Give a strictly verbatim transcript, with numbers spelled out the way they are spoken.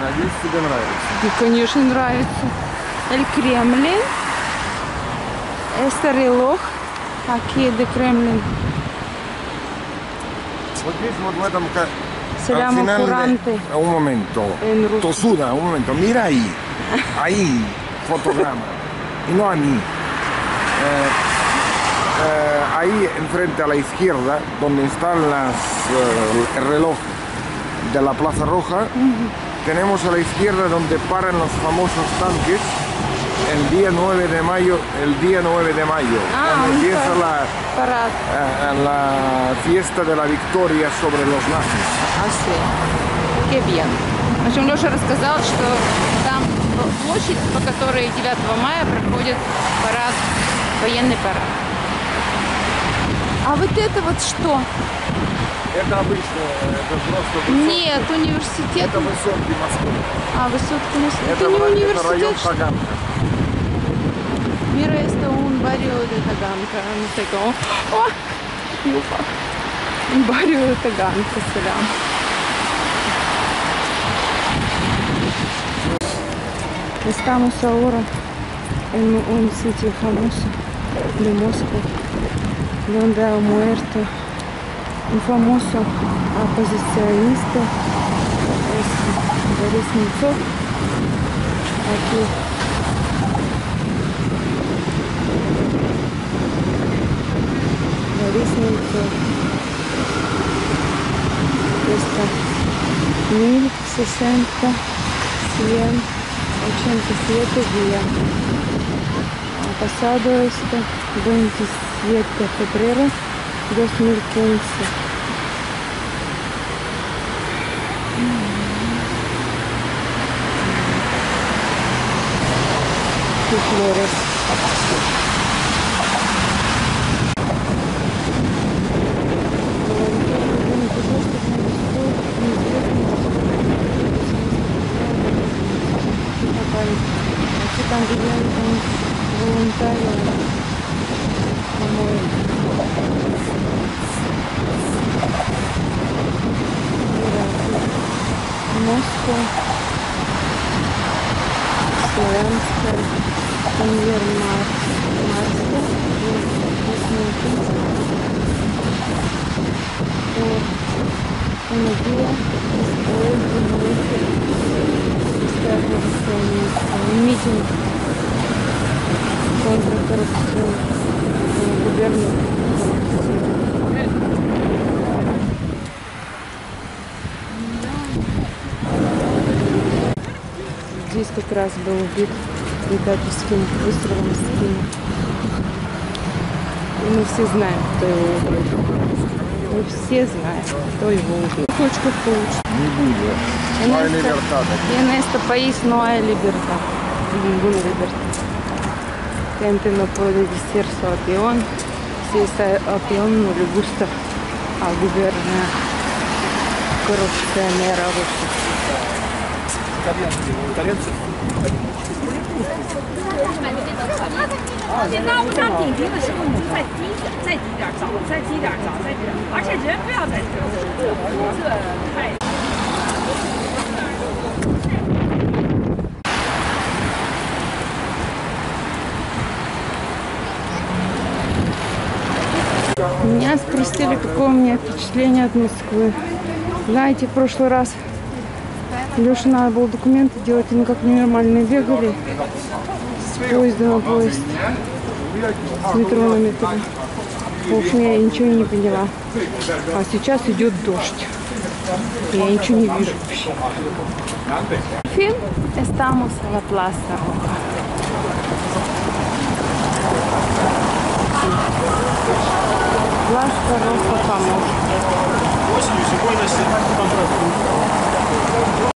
Надеюсь, тебе нравится. И, конечно, нравится. El Kremlin. Este reloj. Aquí de Kremlin. Вот здесь, вот в этом... Se al llama final de- curante. un momento. En ruso. Tosuda, un momento. Mira ahí. Ahí, fotograma. Y no a mí. Eh, eh, ahí enfrente a la izquierda, donde están las, eh, el reloj de la Plaza Roja, tenemos a la izquierda donde paran los famosos tanques el día nueve de mayo, el día nueve de mayo, Ah, cuando un empieza par- la, Парад. eh, la fiesta de la victoria sobre los nazis. Así. Qué bien. В общем, Леша рассказал, что там площадь, по которой девятого мая проходит парад, военный парад. А вот это вот что? Это обычно, это просто высотки. Нет, университет. Это высотки Москвы. А, высотка Москвы. Это, Это, не в- это университет. район что ли? Таганка. Mira este un barrio de Taganka, no sé cómo. ¡Oh! Yupa. Un barrio de Taganka se llama. Estamos ahora en un sitio famoso de Moscú, donde ha muerto un famoso oposicionista, es Boris Nemtsov. Aquí Борис Немцов. Está mil sesenta, cien ochenta y siete días. Ha pasado esto veintisiete de febrero de dos mil quince. Y flores. Aquí también un voluntario, по-моему. Москва, Славянская, Премьер-Марская, una guía después de un митинг contra corrupción en el gobierno. Здесь как раз был убит предательским выстрелом в спину. И мы все знаем, кто его убил. Мы все знаем, кто его убил. Точка получится. Не будет. No hay libertad. Y en este país no hay libertad, ninguna libertad. Gente no puede decir su opinión si esa opinión no le gusta al gobierno corrupcionero ruso. Меня спросили, какое у меня впечатление от Москвы. Знаете, в прошлый раз Леше надо было документы делать, и мы как ненормальные бегали с поезда на поезд, с метро на метро. В общем, я ничего не поняла. А сейчас идет дождь. Я ничего не вижу вообще. Fin, estamos en la Plaza Roja. Plaza Roja famosa.